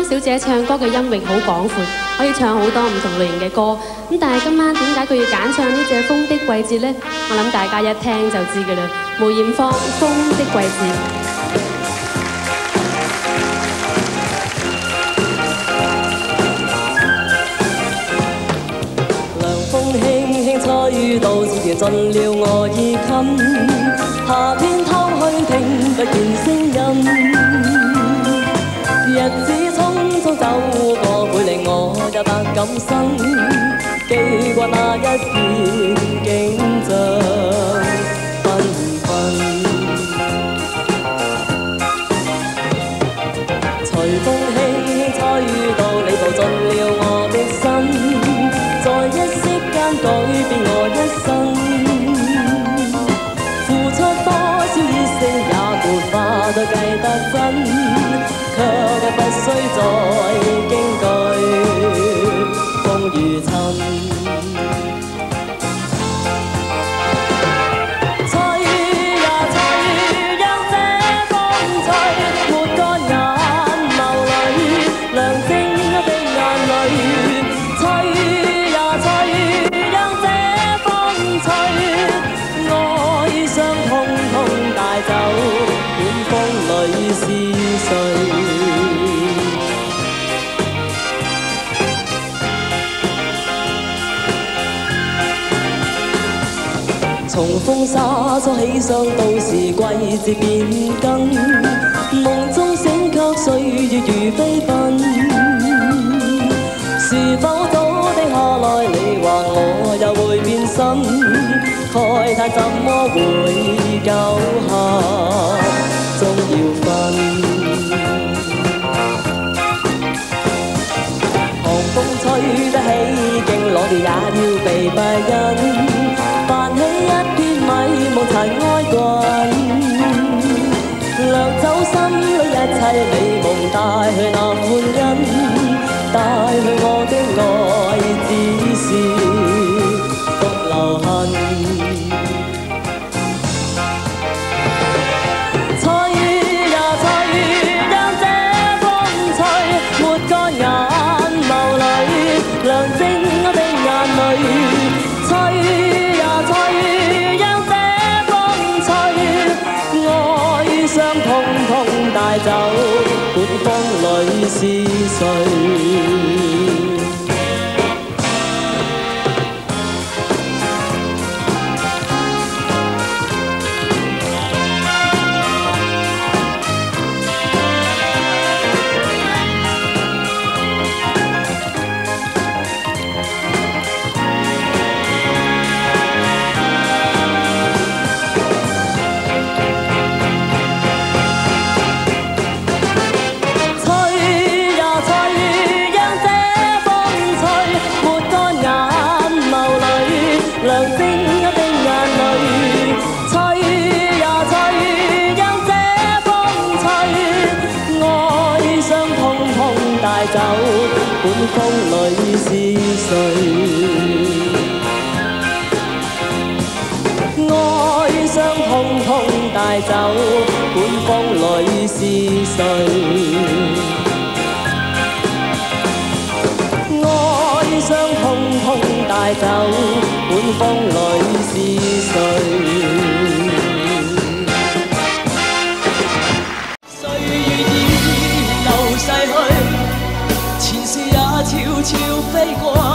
小姐唱歌嘅音域好廣闊，可以唱好多唔同類型嘅歌。咁但係今晚點解佢要揀唱呢隻《風的季節》呢？我諗大家一聽就知㗎啦。梅艷芳《風的季節》。 吹到自然盡了我衣襟，夏天偷去聽不見聲音，日子匆匆走過，會令我也百感生，記掛那一片景象繽紛，隨風輕輕吹到你步進了我的心，在一息間改變我一生，付出多少熱誠也沒法再計得真，卻也不需再驚懼風雨侵。從風沙梳起雙到時季節變更，夢中醒卻歲月如飛奔。是否早定下來你話我又會變心？慨嘆怎麼會夠下終要分。寒風吹得起勁，我哋也要避不因。泛起一片迷霧塵埃滾，掠走心裏一切美夢，帶去那歡欣，帶去我的愛，只是獨留痕。吹呀吹，讓這風吹，抹乾眼眸裏亮晶我的眼淚。吹。傷痛痛帶走，管風裏是誰？走，管風裏是誰？哀傷痛痛帶走，管風裏是誰？哀傷痛痛帶走，管風裏是誰？歲月已流逝去。悄悄飛過。